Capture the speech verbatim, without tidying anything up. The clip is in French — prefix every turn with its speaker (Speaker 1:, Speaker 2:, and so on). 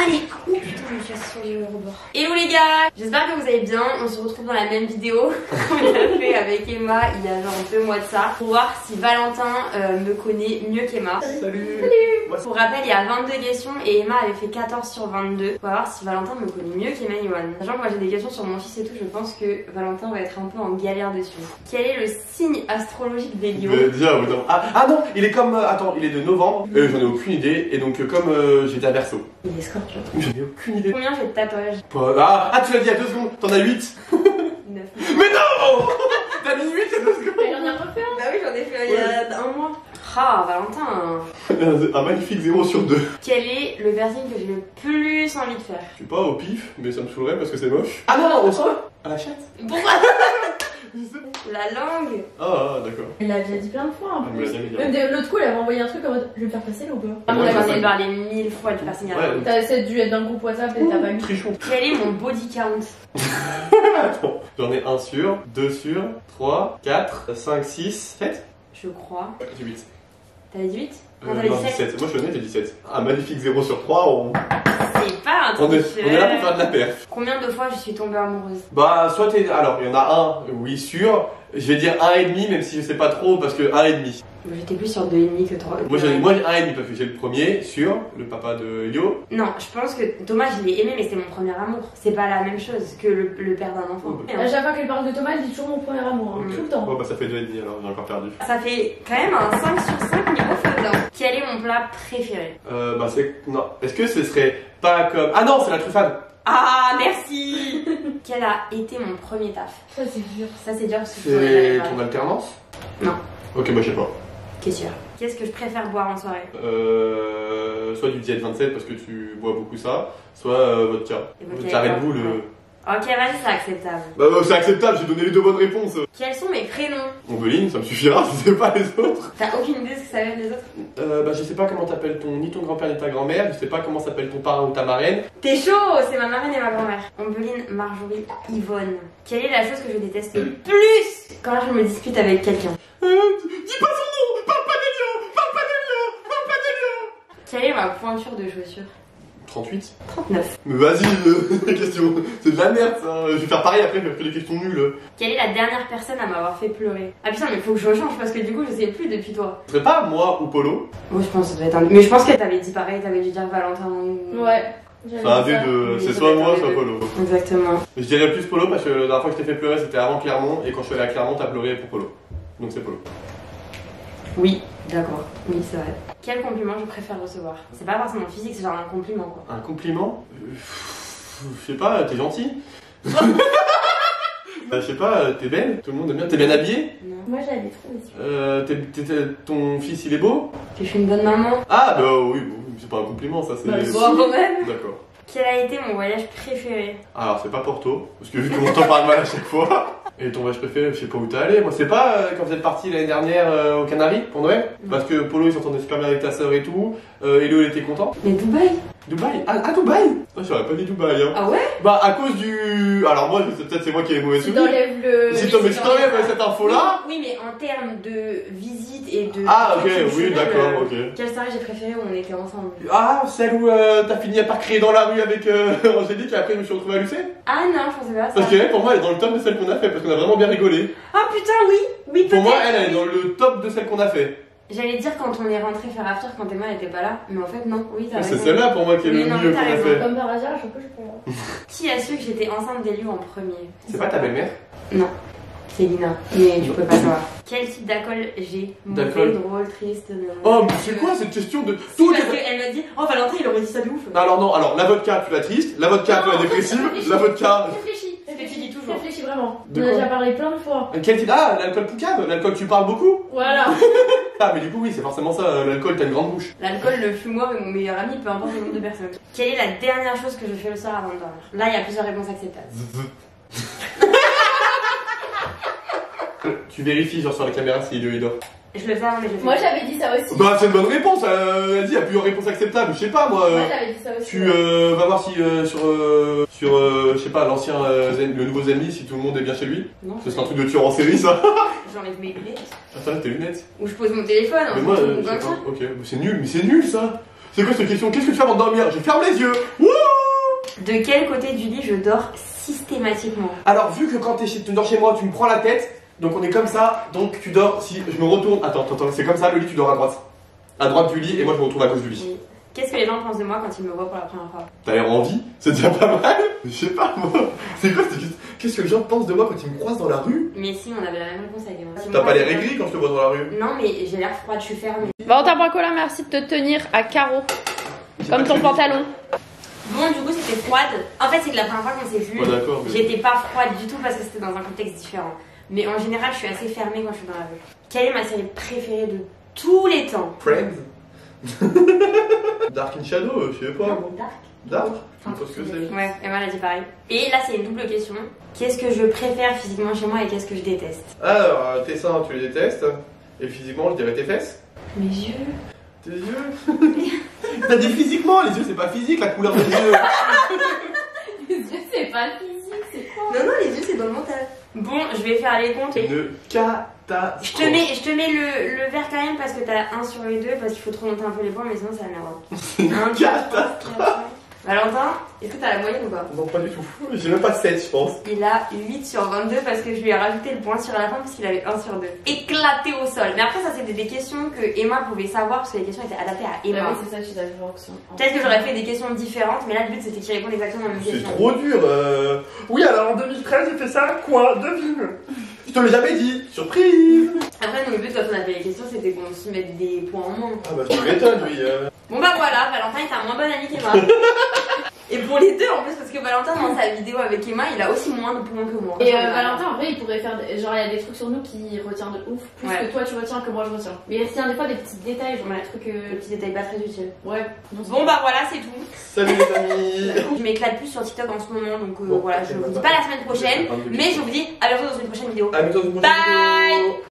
Speaker 1: Allez, oh putain, je me casse sur le rebord. Hello les gars, j'espère que vous allez bien. On se retrouve dans la même vidéo qu'on a fait avec Emma il y a genre deux mois de ça pour voir si Valentin euh, me connaît mieux qu'Emma.
Speaker 2: Salut.
Speaker 1: Salut. Pour rappel, il y a vingt-deux questions et Emma avait fait quatorze sur vingt-deux. On va voir si Valentin me connaît mieux qu'Emma Yohan. Sachant que moi j'ai des questions sur mon fils et tout, je pense que Valentin va être un peu en galère dessus. Quel est le signe astrologique des Lions?
Speaker 2: euh, Déjà, non. Ah, ah non, il est comme. Euh, attends, il est de novembre. Euh, J'en ai aucune idée. Et donc, euh, comme euh, j'étais à Verseau.
Speaker 1: Il est Scorpion.
Speaker 2: J'en ai aucune idée.
Speaker 1: Combien j'ai de tatouages?
Speaker 2: Ah, ah, tu l'as dit il y a deux secondes. T'en as huit.
Speaker 1: neuf.
Speaker 2: Mais non. T'as mis huit il y a deux secondes.
Speaker 3: Mais j'en ai refait un.
Speaker 1: Bah oui, j'en ai fait il y a un mois. Ah, Valentin.
Speaker 2: Un magnifique zéro sur deux.
Speaker 1: Quel est le piercing que j'ai le plus envie de faire?
Speaker 2: Je sais pas au pif, mais ça me saoulerait parce que c'est moche. Ah non, non, au sol. À la chatte.
Speaker 1: Pourquoi? La langue.
Speaker 2: Ah, ah d'accord.
Speaker 3: Il l'a déjà dit plein de fois en
Speaker 2: Ah, mais
Speaker 3: plus.
Speaker 2: jamais dit.
Speaker 3: Même de l'autre coup, elle avait envoyé un truc en mode je vais me faire passer là ou pas?
Speaker 1: Ah,
Speaker 2: Ouais,
Speaker 1: on a
Speaker 2: ça,
Speaker 1: passé
Speaker 2: ça-
Speaker 1: par les mille fois du piercing à la
Speaker 2: Ouais.
Speaker 1: langue.
Speaker 3: T'as essayé dû être dans le groupe WhatsApp et t'as pas eu.
Speaker 2: Trichon.
Speaker 1: Quel est mon body count?
Speaker 2: Attends. J'en ai un sur, deux sur, trois, quatre, cinq, six, sept.
Speaker 1: Je crois.
Speaker 2: Ouais, j'ai huit.
Speaker 1: T'avais dit huit?
Speaker 2: Euh,
Speaker 1: On avait
Speaker 2: non,
Speaker 1: dit sept.
Speaker 2: dix-sept. Moi je suis honnête, j'ai dix-sept. Un magnifique zéro sur trois, on...
Speaker 1: C'est pas un
Speaker 2: On,
Speaker 1: truc.
Speaker 2: est, on est là pour faire de la perf.
Speaker 1: Combien de fois je suis tombée amoureuse?
Speaker 2: Bah, soit t'es. Alors, il y en a un, oui, sûr. Je vais dire un et demi, même si je sais pas trop, parce que un et demi.
Speaker 1: J'étais plus sur deux et demi que trois.
Speaker 2: Moi j'ai moi, j'ai un et demi, parce que j'ai le premier, sur le papa de Yo.
Speaker 1: Non, je pense que Thomas, je l'ai aimé, mais c'était mon premier amour. C'est pas la même chose que le, le père d'un enfant.
Speaker 2: Ouais.
Speaker 3: À chaque fois qu'elle parle de Thomas, elle dit toujours mon premier amour, hein,
Speaker 2: Ok.
Speaker 3: tout le temps.
Speaker 2: Bon, bah, ça fait deux et demi, alors j'ai encore perdu.
Speaker 1: Ça fait quand même un cinq sur cinq niveau faisant. Quel est mon plat préféré?
Speaker 2: Euh, bah, c'est. Non. Est-ce que ce serait pas comme. Ah non, c'est la truffade.
Speaker 1: Ah, merci. Quel a été mon premier taf?
Speaker 3: Ça, c'est dur.
Speaker 1: Ça, c'est dur parce que je t'en ai jamais
Speaker 2: C'est
Speaker 1: parlé.
Speaker 2: ton alternance?
Speaker 1: Non.
Speaker 2: Ok, bah, je sais pas.
Speaker 1: Qu'est-ce sûr. Qu'est-ce que je préfère boire en soirée?
Speaker 2: Euh, soit du Diet vingt-sept parce que tu bois beaucoup ça, soit euh, vodka.
Speaker 1: Et vodka
Speaker 2: Vodka
Speaker 1: et
Speaker 2: Red
Speaker 1: quoi?
Speaker 2: Bull. euh.
Speaker 1: Ok, vas-y, c'est acceptable.
Speaker 2: Bah, bah, c'est acceptable, j'ai donné les deux bonnes réponses.
Speaker 1: Quels sont mes prénoms?
Speaker 2: Ombeline, ça me suffira, je sais pas les autres.
Speaker 1: T'as aucune idée de ce que ça veut dire les autres?
Speaker 2: Euh, bah, je sais pas comment t'appelles ton, ni ton grand-père ni ta grand-mère, je sais pas comment s'appelle ton parrain ou ta marraine.
Speaker 1: T'es chaud, c'est ma marraine et ma grand-mère. Ombeline, Marjorie, Yvonne. Quelle est la chose que je déteste le plus quand je me dispute avec quelqu'un?
Speaker 2: Euh, dis pas son nom, parle pas des lions, parle pas des lions, parle pas des lions.
Speaker 1: Quelle est ma pointure de chaussure?
Speaker 2: trente-huit.
Speaker 1: trente-neuf.
Speaker 2: Mais vas-y, euh, les questions, c'est de la merde ça. Je vais faire pareil après, je vais faire des questions nulles.
Speaker 1: Quelle est la dernière personne à m'avoir fait pleurer? Ah putain, mais faut que je change parce que du coup, je sais plus depuis toi.
Speaker 2: Ce serait pas moi ou Polo?
Speaker 1: Moi, je pense que ça doit être un. Mais je pense que t'avais dit pareil, t'avais dû dire Valentin ou.
Speaker 3: Ouais. j'avais
Speaker 2: C'est un
Speaker 3: dit
Speaker 2: des
Speaker 3: ça.
Speaker 2: deux,
Speaker 1: Oui,
Speaker 2: c'est
Speaker 1: ça
Speaker 2: soit
Speaker 1: doit être
Speaker 2: moi,
Speaker 1: un des
Speaker 2: soit
Speaker 1: deux.
Speaker 2: Polo.
Speaker 1: Exactement.
Speaker 2: Je dirais plus Polo parce que la dernière fois que je t'ai fait pleurer c'était avant Clermont et quand je suis allé à Clermont t'as pleuré pour Polo. Donc c'est Polo.
Speaker 1: Oui, d'accord. Oui, c'est vrai. Quel compliment je préfère recevoir? C'est pas forcément physique, c'est genre un compliment quoi.
Speaker 2: Un compliment euh, pff, Je sais pas, t'es gentil. Bah, je sais pas, t'es belle, tout le monde aime bien. T'es bien habillée.
Speaker 1: Non.
Speaker 3: Moi, j'avais trop aussi.
Speaker 2: euh, t'es- t'es- t'es- Ton fils il est beau.
Speaker 1: Que je suis une bonne maman.
Speaker 2: Ah bah oui, bon, c'est pas un compliment ça, c'est...
Speaker 3: Bah,
Speaker 1: Bon, quand même.
Speaker 2: D'accord.
Speaker 1: Quel a été mon voyage préféré?
Speaker 2: Alors c'est pas Porto, parce que vu qu'on t'en parle mal à chaque fois. Et ton voyage préféré, je sais pas où t'es allé. Moi c'est pas euh, quand vous êtes parti l'année dernière euh, aux Canaries pour Noël.
Speaker 1: Non.
Speaker 2: Parce que Polo il s'entendait super bien avec ta sœur et tout. Euh, Hello il était content.
Speaker 1: Mais Dubaï.
Speaker 2: Dubaï. Ah, ah Dubaï. Ah, j'aurais pas dit Dubaï hein.
Speaker 1: Ah ouais?
Speaker 2: Bah à cause du... Alors moi c'est peut-être c'est moi qui ai les mauvais
Speaker 3: Si
Speaker 2: souvenirs.
Speaker 3: t'enlèves le.
Speaker 2: Si t'en- mais si t'enlèves cette info là.
Speaker 1: Oui, mais en termes de visite et de.
Speaker 2: Ah ok,
Speaker 1: culture
Speaker 2: oui
Speaker 1: culturelle,
Speaker 2: d'accord,
Speaker 1: euh,
Speaker 2: ok.
Speaker 1: Quelle soirée j'ai préféré où on était ensemble?
Speaker 2: Ah celle où euh, t'as fini par crier dans la rue avec euh, Angélique et après je me suis retrouvé à Lucé.
Speaker 1: Ah non, je pensais pas à ça.
Speaker 2: Parce qu'elle pour moi elle est dans le top de celle qu'on a fait parce qu'on a vraiment bien rigolé.
Speaker 1: Ah putain, oui! Oui,
Speaker 2: Pour moi
Speaker 1: peut-être.
Speaker 2: elle elle est dans le top de celle qu'on a fait.
Speaker 1: J'allais dire quand on est rentré faire after quand Emma n'était pas là, mais en fait non, oui t'as
Speaker 2: C'est
Speaker 1: raison.
Speaker 2: celle-là pour moi qui est
Speaker 1: Oui,
Speaker 2: le
Speaker 1: non,
Speaker 2: mieux
Speaker 1: t'as
Speaker 2: qu'on a
Speaker 1: raison.
Speaker 2: fait.
Speaker 3: Comme par hasard, à chaque fois, je peux.
Speaker 1: Qui a su que j'étais enceinte d'Eliu en premier?
Speaker 2: C'est pas ta belle-mère?
Speaker 1: Non, c'est Lina, mais tu peux pas savoir. Quel type d'alcool j'ai? Mauvais,
Speaker 2: D'alcool.
Speaker 1: drôle, triste, non.
Speaker 2: Oh mais c'est quoi cette question de...
Speaker 1: Si,
Speaker 2: Tout
Speaker 1: parce
Speaker 2: est...
Speaker 1: qu'elle m'a dit, oh Valentin il aurait dit ça de ouf.
Speaker 2: Non, alors non, alors la vodka tu la triste, la vodka tu la
Speaker 3: Non,
Speaker 2: dépressive,
Speaker 3: réfléchis.
Speaker 2: la vodka...
Speaker 3: Réfléchis,
Speaker 1: C'est ce que tu dis
Speaker 3: réfléchis,
Speaker 1: toujours.
Speaker 3: réfléchis vraiment.
Speaker 2: De
Speaker 3: On en a
Speaker 2: quoi
Speaker 3: déjà parlé plein de fois.
Speaker 2: Quel type... Ah l'alcool poucave, l'alcool tu parles beaucoup.
Speaker 3: Voilà.
Speaker 2: Ah mais du coup oui c'est forcément ça, euh, l'alcool t'as une grande bouche.
Speaker 1: L'alcool, le fumoir et mon meilleur ami, peu importe le nombre de personnes. Quelle est la dernière chose que je fais le soir avant de dormir? Là, il y a plusieurs réponses acceptables.
Speaker 2: Tu vérifies genre sur la caméra si il dort.
Speaker 1: Je le fais avant, mais je le fais.
Speaker 3: Moi, j'avais dit ça aussi.
Speaker 2: Bah c'est une bonne réponse, euh, vas-y, il y a plusieurs réponses acceptables, je sais pas moi. euh,
Speaker 3: Moi, j'avais dit ça aussi.
Speaker 2: Tu euh, vas voir si euh, sur, euh, sur euh, je sais pas, l'ancien, euh, Zen- le nouveau Zenly, si tout le monde est bien chez lui.
Speaker 1: Non,
Speaker 2: Ce serait un truc de tueur en série ça.
Speaker 1: j'enlève mes lunettes.
Speaker 2: Attends, tes lunettes.
Speaker 1: Ou je pose mon téléphone,
Speaker 2: Mais
Speaker 1: en
Speaker 2: moi,
Speaker 1: fonction
Speaker 2: euh,
Speaker 1: de
Speaker 2: je
Speaker 1: mon
Speaker 2: sais
Speaker 1: coin.
Speaker 2: pas. Ok, mais c'est nul, mais c'est nul ça. C'est quoi cette question? Qu'est-ce que tu fais avant de dormir? Je ferme les yeux. Wouh!
Speaker 1: De quel côté du lit je dors systématiquement?
Speaker 2: Alors, vu que quand t'es chez- tu dors chez moi, tu me prends la tête, donc on est comme ça, donc tu dors. Si je me retourne, attends, attends, attends, c'est comme ça, le lit, tu dors à droite. À droite du lit, et moi je me retrouve à gauche du lit.
Speaker 1: Oui. Qu'est-ce que les gens pensent de moi quand ils me voient pour la première fois?
Speaker 2: T'as l'air en vie, c'est déjà pas mal. Je sais pas, moi. C'est quoi cette question? Qu'est-ce que les gens pensent de moi quand ils me croisent dans la rue?
Speaker 1: Mais si, on avait la même réponse avec moi.
Speaker 2: T'as pas l'air aigri quand je te vois dans la rue?
Speaker 1: Non, mais j'ai l'air froide, je suis fermée.
Speaker 3: Valentin Bracolin, merci de te tenir à carreau.
Speaker 2: J'ai
Speaker 3: Comme
Speaker 2: pas
Speaker 3: ton
Speaker 2: crédit.
Speaker 3: pantalon.
Speaker 1: Bon, du coup, c'était froide. En fait, c'est que la première fois qu'on s'est vu,
Speaker 2: Ouais, d'accord, mais.
Speaker 1: j'étais pas froide du tout parce que c'était dans un contexte différent. Mais en général, je suis assez fermée quand je suis dans la rue. Quelle est ma série préférée de tous les temps?
Speaker 2: Friends? Dark in Shadow, je sais pas.
Speaker 1: Non, Dark.
Speaker 2: Dark? Je sais pas ce que c'est.
Speaker 1: Ouais, Emma l'a dit pareil. Et là, c'est une double question. Qu'est-ce que je préfère physiquement chez moi et qu'est-ce que je déteste?
Speaker 2: Alors, euh, tes seins, tu les détestes. Et physiquement, je dirais tes fesses.
Speaker 1: Mes yeux.
Speaker 2: Tes yeux? T'as dit physiquement, les yeux, c'est pas physique, la couleur des yeux.
Speaker 3: Les yeux, c'est pas physique, c'est quoi?
Speaker 1: Non, non, les yeux, c'est dans le mental. Bon, je vais faire les comptes. Et...
Speaker 2: Une catastrophe.
Speaker 1: Je te mets, je te mets le, le verre quand même parce que t'as un sur les deux parce qu'il faut te remonter un peu les points mais sinon ça merde. Un, deux, trois, quatre, cinq. Valentin, est-ce que t'as la moyenne ou pas?
Speaker 2: Non, pas du tout. J'ai même pas sept, je pense.
Speaker 1: Il a huit sur vingt-deux parce que je lui ai rajouté le point sur la fin parce qu'il avait un sur deux. Éclaté au sol. Mais après ça c'était des questions que Emma pouvait savoir parce que les questions étaient adaptées à
Speaker 3: Ah
Speaker 1: Emma.
Speaker 3: oui, c'est ça, je suis d'accord.
Speaker 1: Peut-être que j'aurais fait des questions différentes mais là le but c'était qu'il réponde exactement à la même
Speaker 2: C'est
Speaker 1: question.
Speaker 2: trop dur. euh. Oui, alors en deux mille treize, j'ai fait ça. Quoi? Devine. Je te l'ai jamais dit. Surprise.
Speaker 1: Après nous, le but quand on a fait les questions c'était qu'on se mette des points en main.
Speaker 2: Ah bah tu m'étonnes, oui. euh.
Speaker 1: Bon bah voilà, Valentin est un moins bon ami qu'Emma. Et pour les deux en plus parce que Valentin dans sa vidéo avec Emma il a aussi moins de points que moi.
Speaker 3: Et euh, Valentin, en vrai, il pourrait faire. des- Genre, il y a des trucs sur nous qui retient de ouf, plus
Speaker 1: Ouais.
Speaker 3: que toi tu retiens que moi je retiens. Mais il retient des fois des petits détails, genre
Speaker 1: Ouais.
Speaker 3: des trucs.
Speaker 1: Des
Speaker 3: Euh...
Speaker 1: petits détails pas très utiles.
Speaker 3: Ouais.
Speaker 1: Bon bah voilà c'est tout.
Speaker 2: Salut les amis.
Speaker 1: Je m'éclate plus sur TikTok en ce moment donc euh,
Speaker 2: Bon,
Speaker 1: voilà
Speaker 2: ok,
Speaker 1: je
Speaker 2: bah,
Speaker 1: vous dis
Speaker 2: bah,
Speaker 1: pas la semaine prochaine
Speaker 2: bah, bah,
Speaker 1: mais je vous dis à bientôt dans une prochaine vidéo.
Speaker 2: À bientôt dans une prochaine
Speaker 1: Bye.
Speaker 2: vidéo.